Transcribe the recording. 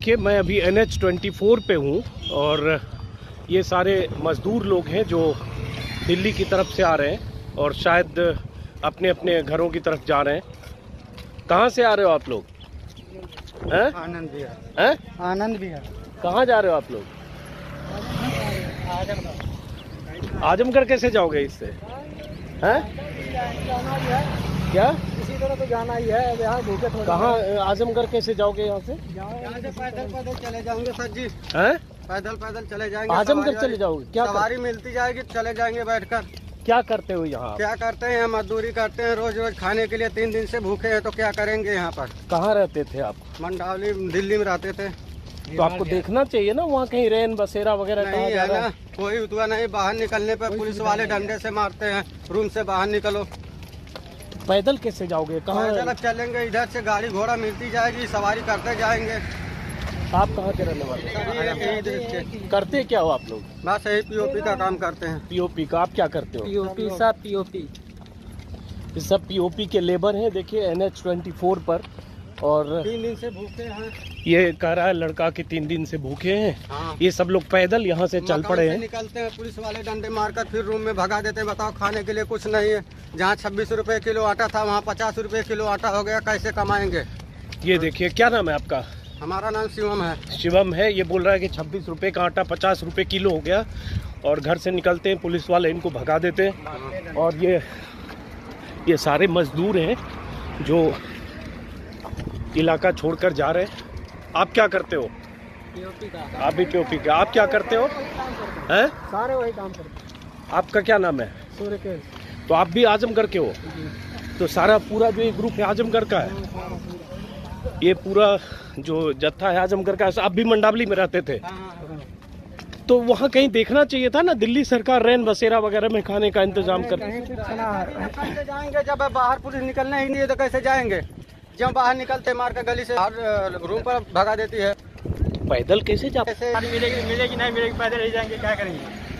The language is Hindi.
कि मैं अभी NH24 पे हूँ और ये सारे मज़दूर लोग हैं जो दिल्ली की तरफ से आ रहे हैं और शायद अपने अपने घरों की तरफ जा रहे हैं। कहाँ से आ रहे हो आप लोग? हैं? आनंद विहार। हैं? आनंद विहार। कहाँ जा रहे हो आप लोग? आजमगढ़ कैसे जाओगे इससे? हैं? क्या इसी तरह तो जाना ही है। अब यहाँ भूखे थोड़े। कहाँ आजमगढ़ कैसे जाओगे यहाँ से? यहाँ से पैदल चले जाएंगे सर जी। हैं? पैदल चले जाएंगे। आजमगढ़ चले जाओगे? क्या सवारी मिलती जाएगी, चले जाएंगे बैठकर। क्या करते हो यहाँ? क्या करते हैं? मजदूरी करते हैं, रोज रोज खाने के लिए 3 दिन से भूखे हैं, तो क्या करेंगे यहाँ पर? कहाँ रहते थे आप? मंडावली दिल्ली में रहते थे। तो आपको देखना चाहिए ना, वहाँ कहीं रेन बसेरा वगैरह नहीं है ना, कोई उतवा नहीं। बाहर निकलने पर पुलिस वाले डंडे से मारते हैं, रूम से बाहर निकलो। पैदल कैसे जाओगे? कहाँ पैदल चलेंगे, इधर से गाड़ी घोड़ा मिलती जाएगी, सवारी करते जाएंगे। आप कहाँ के रहने वाले? यही देश के। करते क्या हो आप लोग? बस यही पीओपी का काम करते हैं। पीओपी का? आप क्या करते हो? पीओपी सब पीओपी। ये सब पीओपी के लेबर हैं। देखिए NH24 पर, और 3 दिन से भूखे हैं। ये कह रहा है लड़का कि 3 दिन से भूखे हैं। हाँ। ये सब लोग पैदल यहाँ से चल पड़े हैं। निकलते हैं, पुलिस वाले डंडे मारकर फिर रूम में भगा देते हैं। बताओ, खाने के लिए कुछ नहीं है। जहाँ 26 रुपए किलो आटा था, वहाँ 50 रुपए किलो आटा हो गया। कैसे कमाएंगे? ये देखिए, क्या नाम है आपका? हमारा नाम शिवम है। शिवम है। ये बोल रहा है कि 26 रुपए का आटा 50 रुपए किलो हो गया, और घर से निकलते हैं, पुलिस वाले इनको भगा देते हैं। और ये सारे मजदूर हैं जो इलाका छोड़कर जा रहे हैं। आप क्या करते हो? पीओपी का। आप भी पीओपी का? आप क्या करते हो? हैं? सारे वही काम करते हैं। आपका क्या नाम है? सूर्य के। तो आप भी आजमगढ़ के हो? तो सारा पूरा जो ये ग्रुप है आजमगढ़ का है? ये पूरा जो जत्था है आजमगढ़ का है। आप भी मंडावली में रहते थे? तो वहाँ कहीं देखना चाहिए था ना, दिल्ली सरकार रेन बसेरा वगैरह में खाने का इंतजाम कर। कैसे जाएंगे जब बाहर पुलिस निकलने ही नहीं है, तो कैसे जाएंगे? जब बाहर निकलते मार कर गली से रूम पर भगा देती है। पैदल कैसे जा? मिलेगी नहीं मिलेगी, पैदल ही जाएंगे, क्या करेंगे?